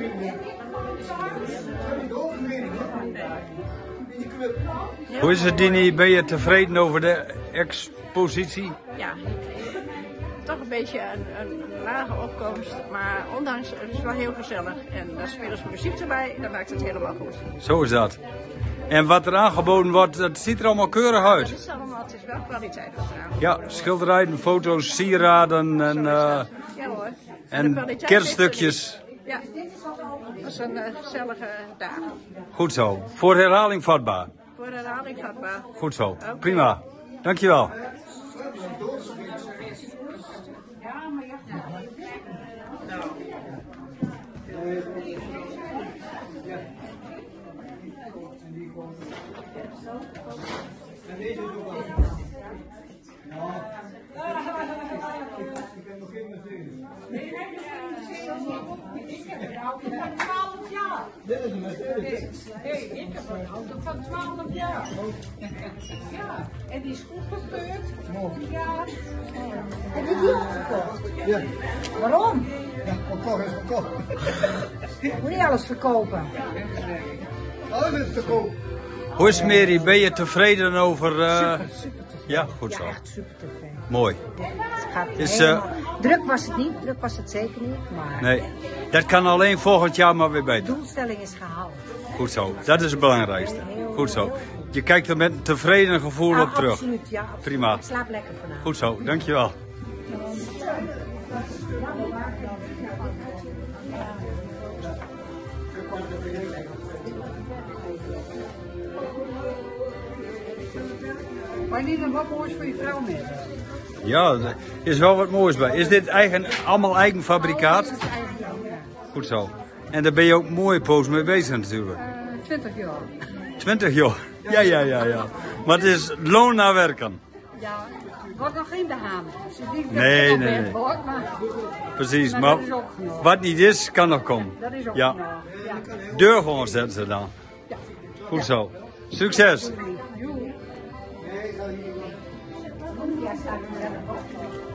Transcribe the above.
Hoe is het, Dini? Ben je tevreden over de expositie? Ja, toch een beetje een lage opkomst, maar ondanks het is wel heel gezellig. En daar spelen ze muziek erbij, dan maakt het helemaal goed. Zo is dat. En wat er aangeboden wordt, dat ziet er allemaal keurig uit. Het is wel kwaliteit wat eraan. Ja, schilderijen, foto's, sieraden en, Ja hoor. en kwaliteit kerststukjes. Ja, dat is een gezellige dag. Goed zo. Voor herhaling vatbaar. Voor herhaling vatbaar. Goed zo. Okay. Prima. Dankjewel. Dit is een Mercedes. Ik heb een auto van 12 jaar. Ja, en die is goed gekeurd. Mooi. Ja. Heb je die ook verkocht? Ja. Waarom? Ja, verkocht is verkocht. Moet je alles verkopen? Alles is te koop. Hoe is het, Mary? Ben je tevreden over... Super tevreden. Ja, goed zo. Ja, echt super tevreden. Mooi. Het gaat Is, druk was het niet, druk was het zeker niet, maar Nee, dat kan alleen volgend jaar maar weer de beter. doelstelling is gehaald. Goed zo. Dat is het belangrijkste. Goed zo. Je kijkt er met een tevreden gevoel op terug. Absoluut, ja. Absoluut. Prima. Ik slaap lekker vanavond. Goed zo. Dankjewel. Maar niet een wat moois voor je vrouw mee. Ja, er is wel wat moois bij. Is dit allemaal eigen fabrikaat? Dat is eigenlijk ook, ja. Goed zo. En daar ben je ook mooi poos mee bezig natuurlijk. 20 jaar. 20 jaar. Ja. Maar het is loon naar werken. Ja, wordt nog geen behamen. Dus ik denk dat Nee, het nee. wordt, maar Precies, Maar maar dat is ook genoeg. wat niet is, kan nog komen. dat is ook Ja. genoeg. Ja. Deur gewoon zetten ze dan. Goed zo. Succes! Joe.